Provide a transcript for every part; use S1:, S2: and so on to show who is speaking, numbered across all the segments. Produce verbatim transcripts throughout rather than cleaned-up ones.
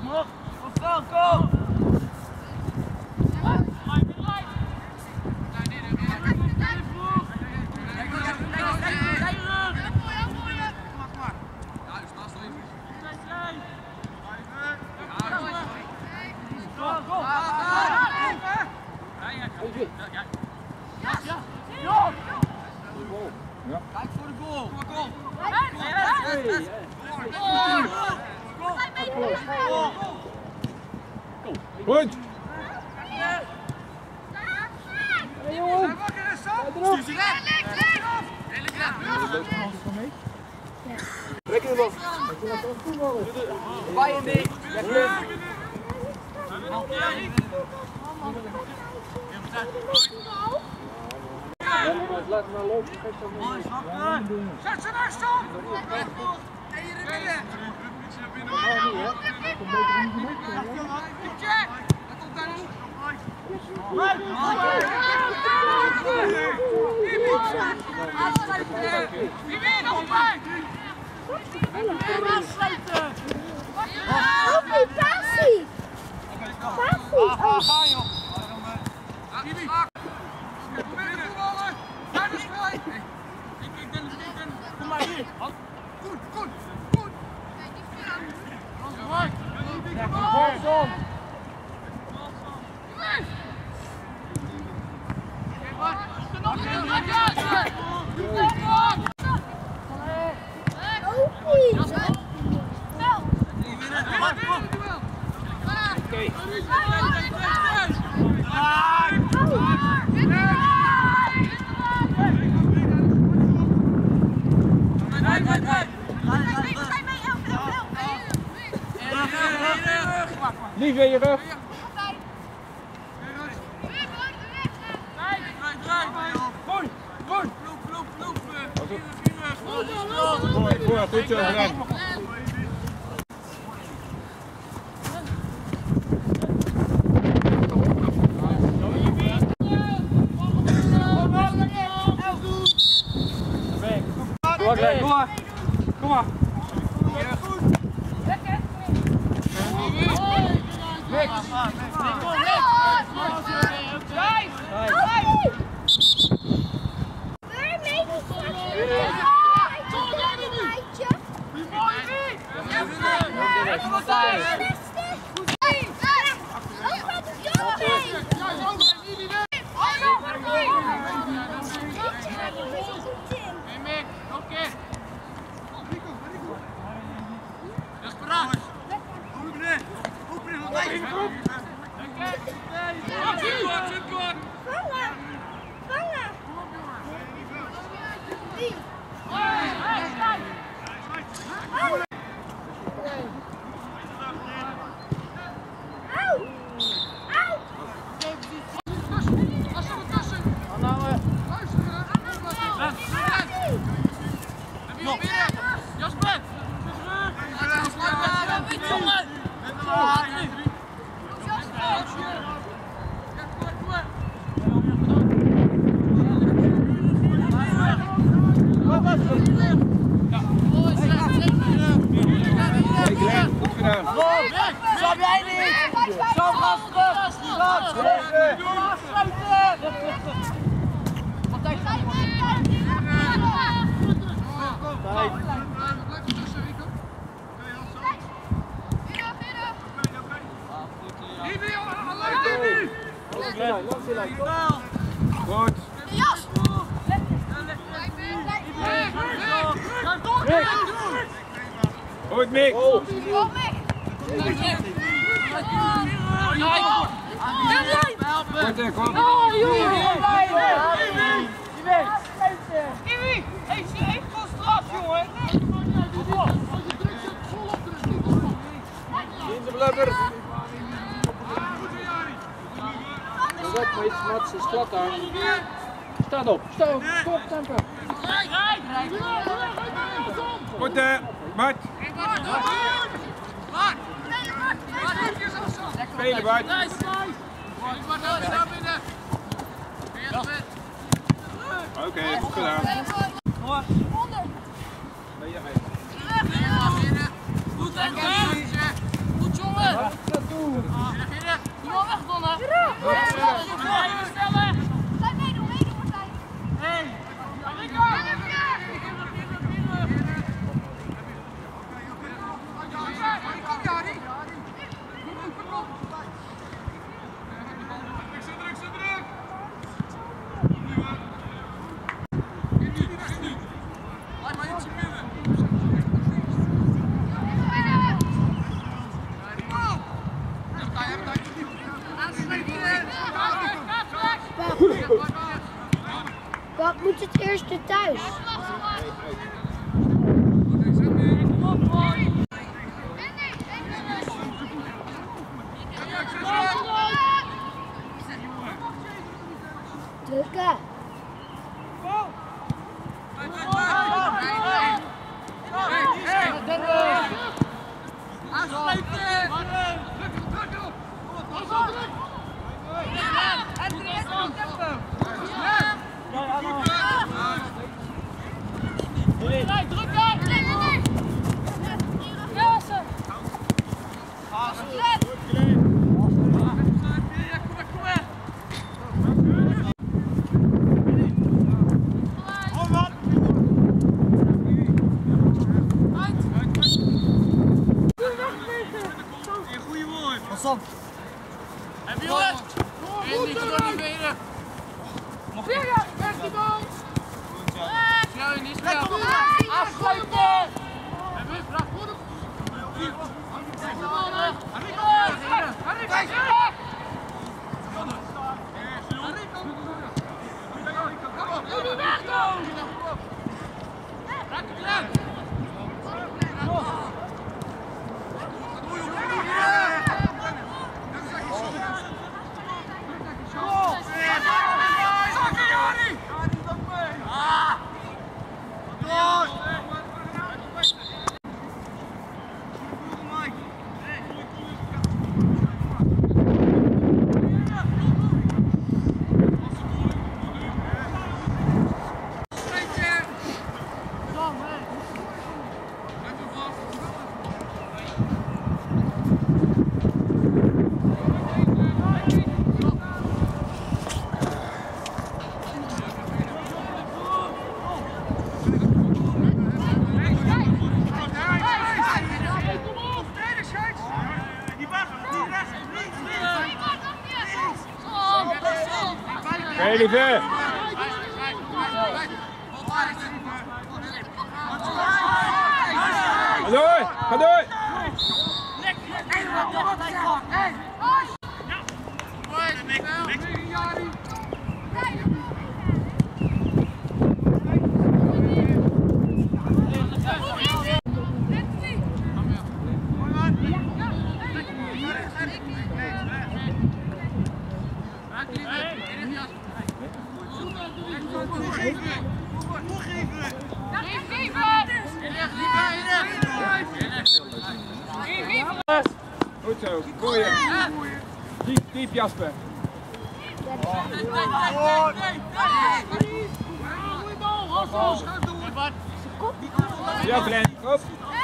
S1: Kijk voor de goal. Goal.
S2: Goed.
S1: Hey jongen.
S2: Trek je hem op.
S1: Bij je niet.
S2: Laat maar lopen.
S1: Zet ze naar stand. En hier in midden. Check. Dat komt daar niet. Wie weer nog bij? Afsluiten.
S3: Passie, passie. Passie.
S1: Kom maar hier. Goed, goed, goed.
S2: Kom. Lief in je rug.
S1: Goed, goed.
S2: Voor, voor, goed zo gedaan. Kom maar, kom maar. Kom maar.
S1: Stop jij niet! Stop gas terug! Stop!
S2: Goed. Goed, Mick. Goed, Mick. Kom.
S1: Kiwi! Hey, ze heeft gewoon straf, jongen!
S2: In de blubber. Pas op, meid, Mats is glad daar. Staat op, sta op, stop, tempo. Goed, hè, Mart. Spelen, Bart. Oké, goed gedaan. Ben je mee?
S1: Goed, goed jongen!
S3: Wat moet het eerste thuis? Drukken.
S1: Pas op.
S2: Heb je het? En niet door die benen. Mocht je? Weg die bal. Snel in die spel. Afsluiten. En weer vraag voor hem.
S4: Hey, lieve. Ga door, ga door. Goed zo, goeie. Diep, diep Jasper. Ja, Glenn, op.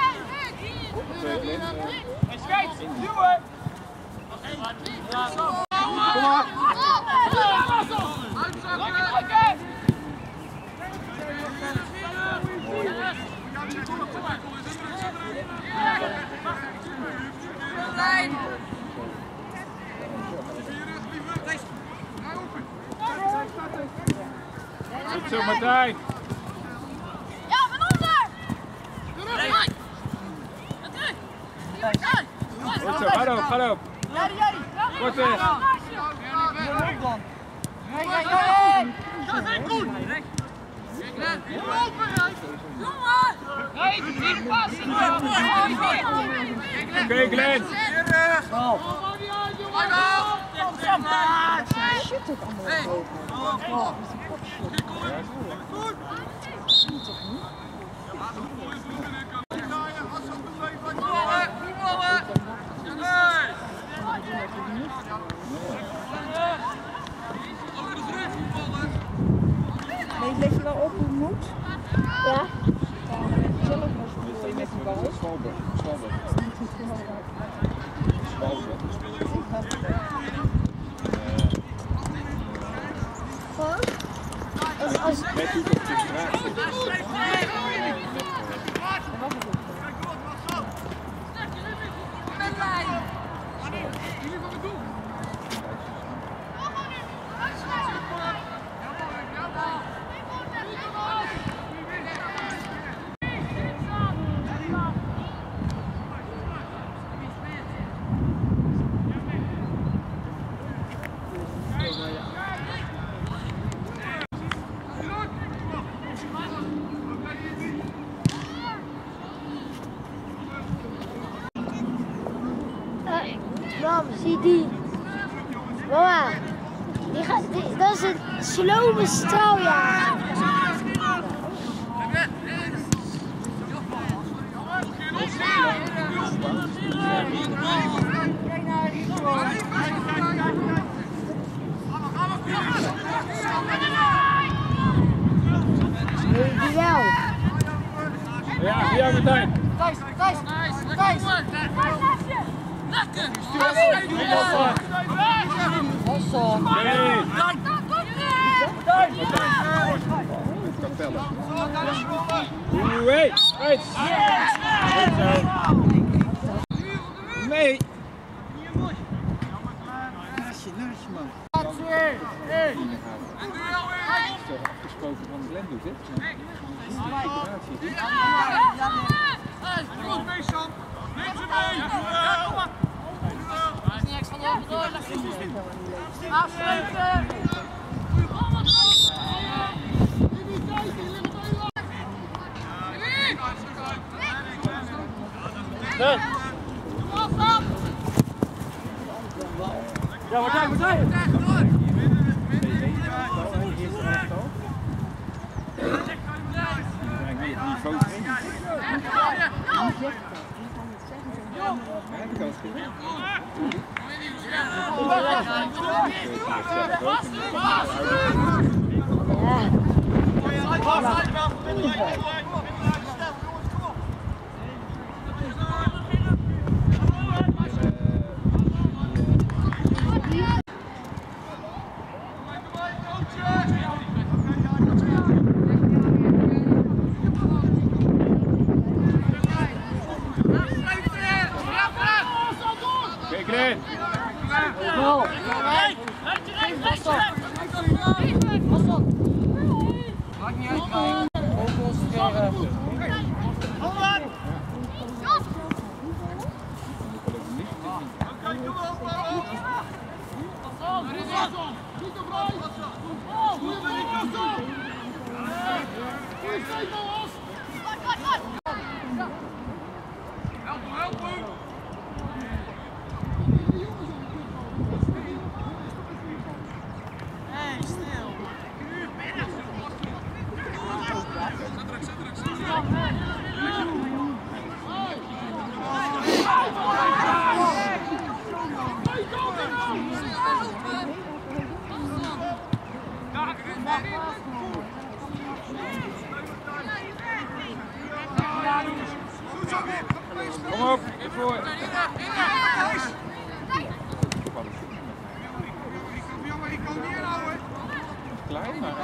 S4: Kom maar. Goed zo, Martijn.
S3: Ja, van onder!
S4: Goed zo, ga erop, ga erop. Kort weg. Oké, Glenn.
S3: Shit ook allemaal
S5: Nee, leg je wel op hoe het moet?
S3: Ja.
S5: Zelf maar zo je met die bal.
S4: Zwalbe, zwalbe. Zwalbe.
S3: Mam, zie die. Mama, die gaat, die, dat is een slome straaljager. Nee, die wel.
S4: Ja, ja, meteen.
S1: Thijs, Thijs, Thijs. Lekker!
S5: Hassan.
S4: Nee. Oeh, hey, right. Goed zo. Nee.
S6: Naastje, naastje man. Afgesproken van Glenn doet dit.
S1: Goed mee, Sam. Neem ze mee. Is niet extra door, door. Afsluiten.
S4: Ja, wat jij, wat jij? Kijk erin!
S5: Goal.
S1: Maakt niet uit, man.
S5: Ook concentreren.
S4: Kom op, voor.
S6: Klein, maar...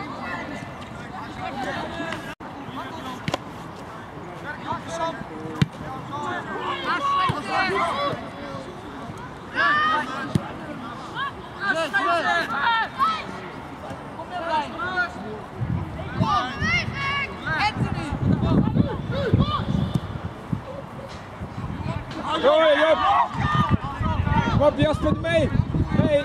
S4: Go, Job! Kom op, Jasper, mee! Mee!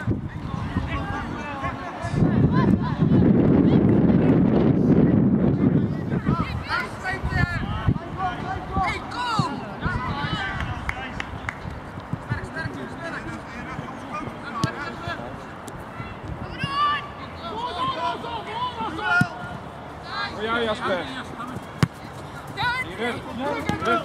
S4: Voor jou, Jasper. Hier, rug. Rug.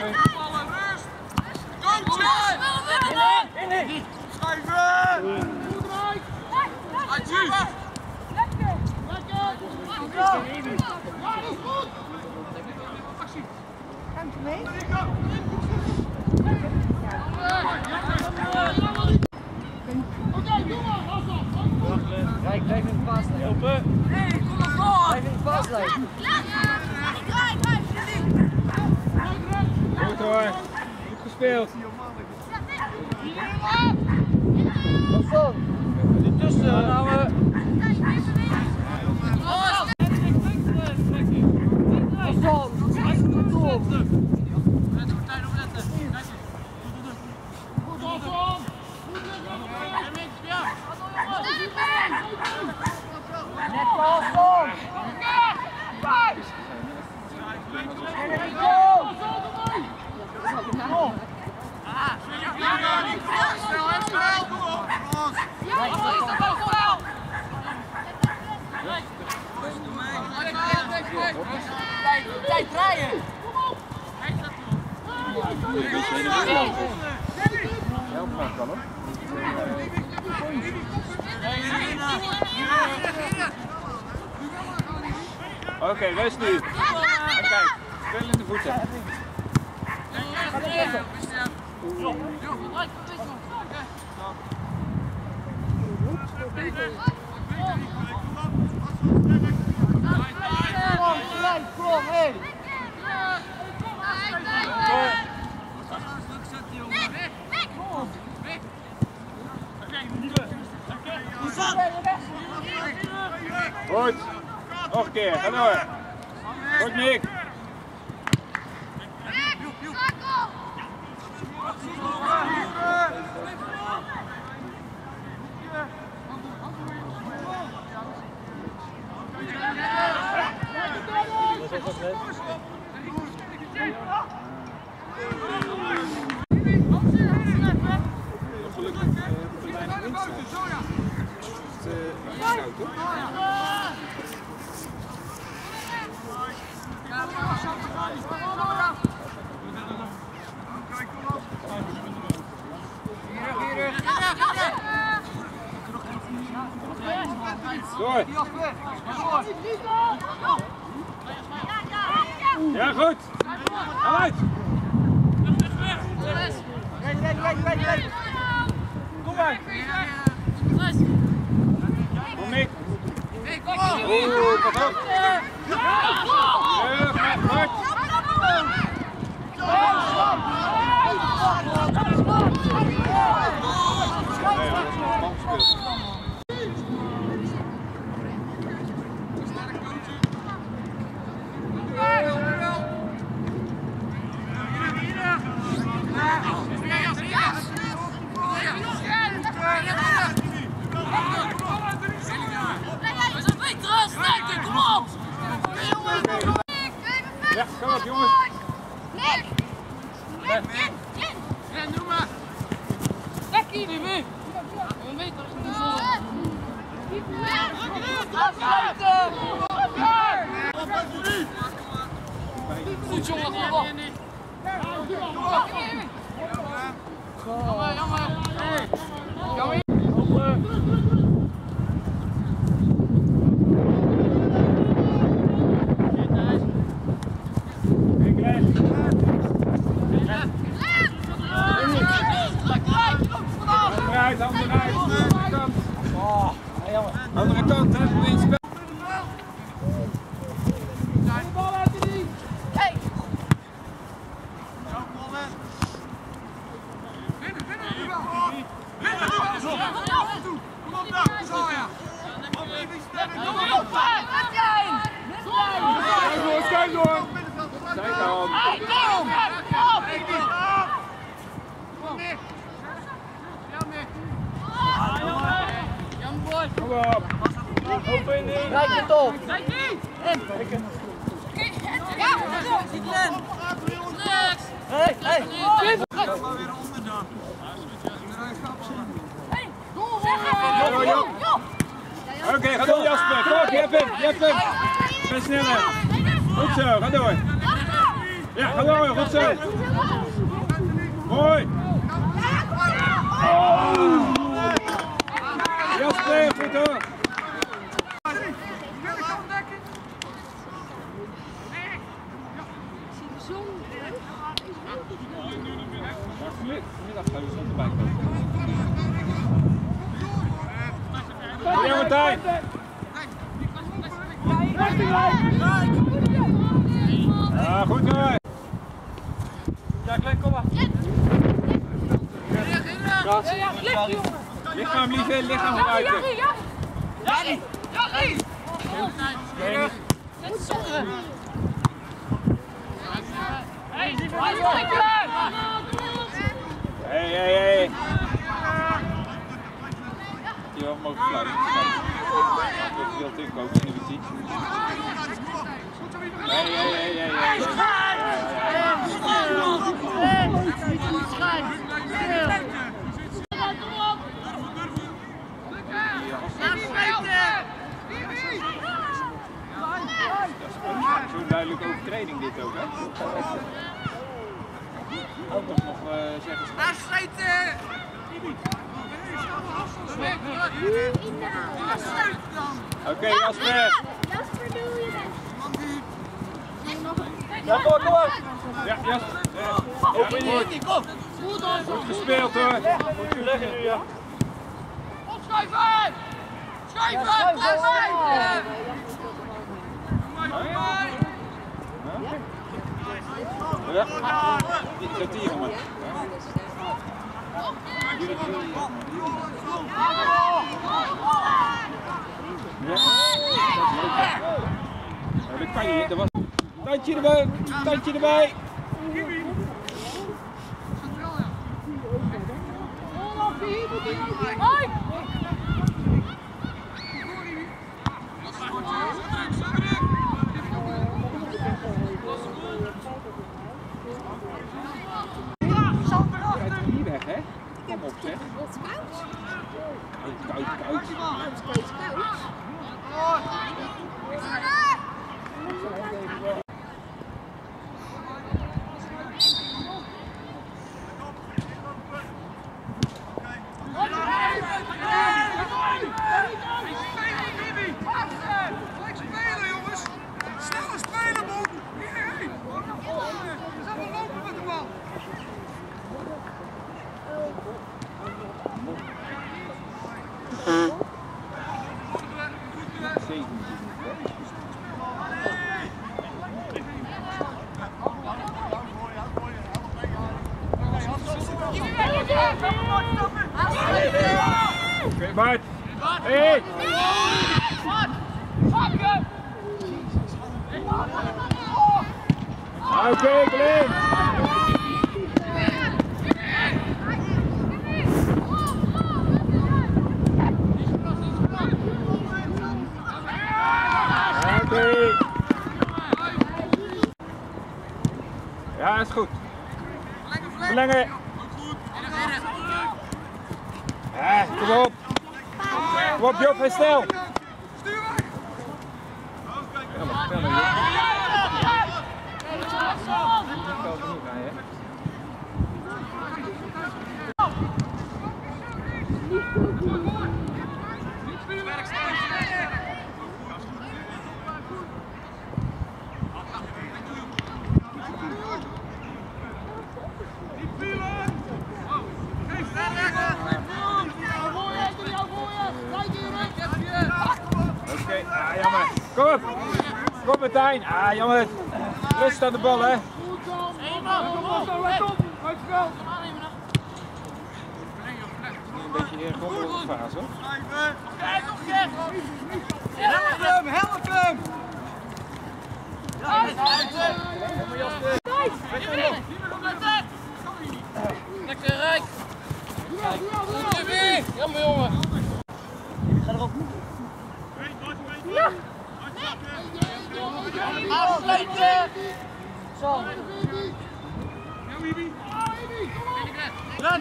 S5: Kijk, blijf in de paslijn.
S4: Open.
S5: Blijf in de paslijn.
S4: Goed hoor. Goed gespeeld.
S2: Tijd draaien!
S6: Help maar, kan hem. Oké, okay, rust nu. En kijk, speel in de voeten.
S2: Kom, hé!
S6: Goed. Nog een keer, ga door. Goed, Mick. Door. Ja, goed. Ga uit. Kom maar. Kom Mick. Oeh, pas op. Terug, met hard. Ja, kom op jongens.
S2: Nick! Nick, Nick, Nick! Ja, doe maar! Lekker, Bibi! Een meter is niet zo. Afsluiten! Goed jongen, kom op! Jammer, jammer! Jammer!
S6: Andere kant, hè? Moet je spel.
S2: Bal uit de drie! Hey! Binnen, binnen, binnen! Binnen! Kom op daar, zo ja! Kom op, gaat jij!
S6: Kijk door, kijk door! Kijk dan!
S2: Hey, kom! Kom! Kom mee! Jan boy!
S6: Kom op! Opening!
S5: Kijk het op!
S2: Kijk niet! Ja, zit Len! Rechts!
S5: Hé, hé!
S6: Oké, ga door Jasper! Kom op, je hebt hem! Je hebt hem! Ben sneller! Goed zo, ga door! Ja, ga door, goed zo! Mooi! Oh. Jasper, goed hoor! Vanmiddag gaan we zo erbij komen. Ja, Martijn! Ja, goed hoor!
S5: Ja, Glenn, kom maar!
S2: Ja, ja, ja!
S6: Lichaam, lieve, lichaam gebruiken.
S2: Jaggie! Jaggie! Zet zonder! Hé, die van
S6: Hé, hé, hé. Die wel mogen fluiten. Dat is veel tegenkomen in de witie. Hé, hé, hé, hé, hé. Zo'n duidelijke overtreding dit ook, hè? Anders nog uh, zeggen ze...
S2: Afschieten!
S6: Oké, okay, Jasper!
S3: Jasper, doe je dat?
S6: Ja, kom, kom op! Ja, Jasper! Ja. Open je!
S2: Kom!
S6: Goed gespeeld hoor! Goed gelegd nu, ja!
S2: Opschuiven! Schuiven! Schuiven!
S6: Ja, die kwartier maar. Ja, dat kan je niet, dat was... Tandje erbij, tandje erbij!
S2: Hoi!
S6: Niet weg, hè? Kom op, zeg.
S3: Wat is koud?
S6: Koud, koud, koud.
S3: Het is koud.
S6: Oké, Bart! Hé! Oké, Glenn! Oké! Ja, is goed. Verlengen! Ja, kom op! Kom op, Job, hij snel! Oké, ah, jammer. Kom op! Kom Martijn! Ah, jammer. Rust aan de bal, hè. Een beetje goddelijke fase, hoor.
S1: Help hem, help hem!
S2: Lekker rijk! Jammer jongen!
S1: Ga erop.
S2: Afsluiten!
S5: Zo.
S2: Run!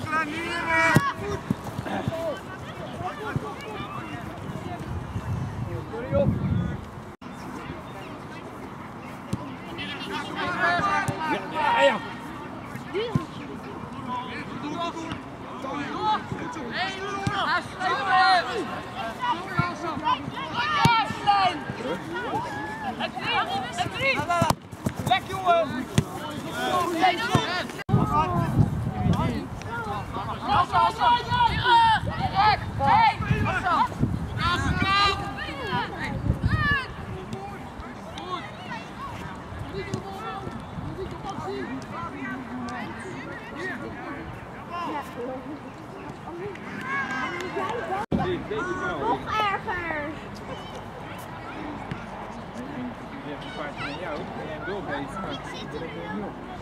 S6: Ja, ja.
S1: Lek jongen!
S3: Nog erger.
S6: Je hebt een paardje van jou en jij hem doorgeeft, maar dat is er niet op.